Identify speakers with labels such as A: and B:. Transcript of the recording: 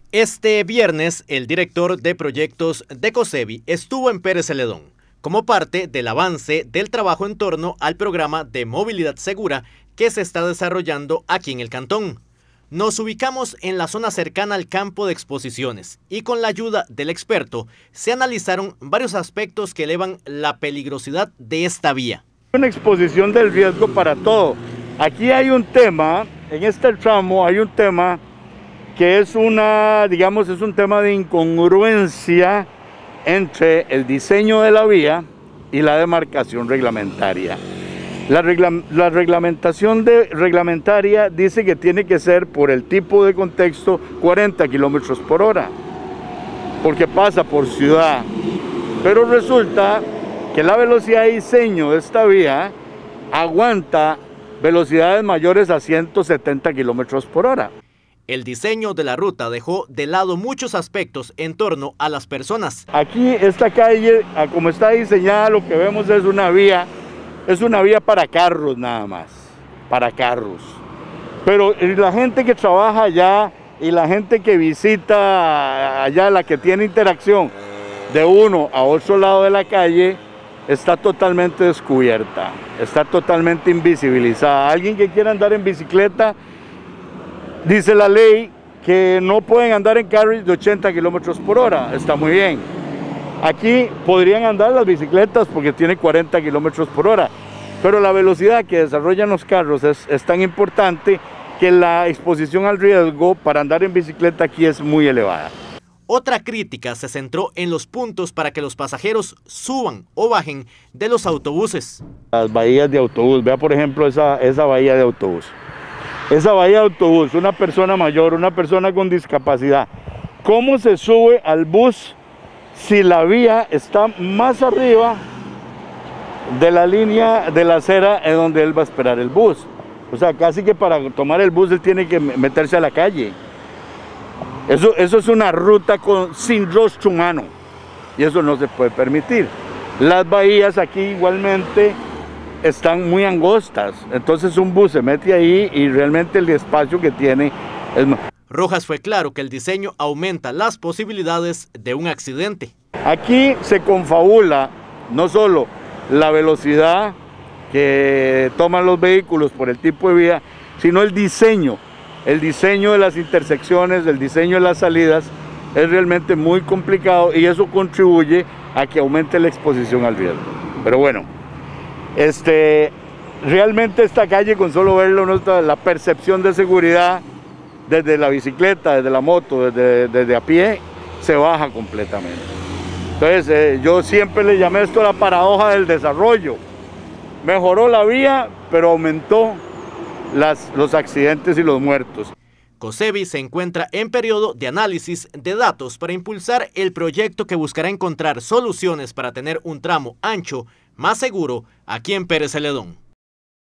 A: Este viernes, el director de proyectos de COSEBI estuvo en Pérez Celedón, como parte del avance del trabajo en torno al programa de movilidad segura que se está desarrollando aquí en el cantón. Nos ubicamos en la zona cercana al campo de exposiciones y con la ayuda del experto se analizaron varios aspectos que elevan la peligrosidad de esta vía.
B: Una exposición del riesgo para todo. Aquí hay un tema, en este tramo hay un tema que es es un tema de incongruencia entre el diseño de la vía y la demarcación reglamentaria. La reglamentación reglamentaria dice que tiene que ser, por el tipo de contexto, 40 kilómetros por hora, porque pasa por ciudad. Pero resulta que la velocidad de diseño de esta vía aguanta velocidades mayores a 170 kilómetros por hora.
A: El diseño de la ruta dejó de lado muchos aspectos en torno a las personas.
B: Aquí esta calle, como está diseñada, lo que vemos es una vía para carros nada más, para carros. Pero la gente que trabaja allá y la gente que visita allá, la que tiene interacción de uno a otro lado de la calle, está totalmente descubierta, está totalmente invisibilizada. Alguien que quiera andar en bicicleta, dice la ley que no pueden andar en carriles de 80 kilómetros por hora, está muy bien. Aquí podrían andar las bicicletas porque tiene 40 kilómetros por hora, pero la velocidad que desarrollan los carros es tan importante que la exposición al riesgo para andar en bicicleta aquí es muy elevada.
A: Otra crítica se centró en los puntos para que los pasajeros suban o bajen de los autobuses.
B: Las bahías de autobús, vea por ejemplo esa bahía de autobús. Esa bahía de autobús, una persona mayor, una persona con discapacidad, ¿cómo se sube al bus si la vía está más arriba de la línea de la acera en donde él va a esperar el bus? O sea, casi que para tomar el bus él tiene que meterse a la calle. Eso es una ruta sin rostro humano y eso no se puede permitir. Las bahías aquí igualmente están muy angostas, entonces un bus se mete ahí y realmente el espacio que tiene es...
A: Rojas fue claro que el diseño aumenta las posibilidades de un accidente.
B: Aquí se confabula no solo la velocidad que toman los vehículos por el tipo de vía, sino el diseño de las intersecciones, el diseño de las salidas es realmente muy complicado y eso contribuye a que aumente la exposición al riesgo. Pero bueno, realmente esta calle, con solo verlo, la percepción de seguridad desde la bicicleta, desde la moto, desde a pie, se baja completamente. Entonces yo siempre le llamé esto la paradoja del desarrollo. Mejoró la vía, pero aumentó los accidentes y los muertos.
A: COSEBI se encuentra en periodo de análisis de datos para impulsar el proyecto que buscará encontrar soluciones para tener un tramo ancho, más seguro, aquí en Pérez Celedón.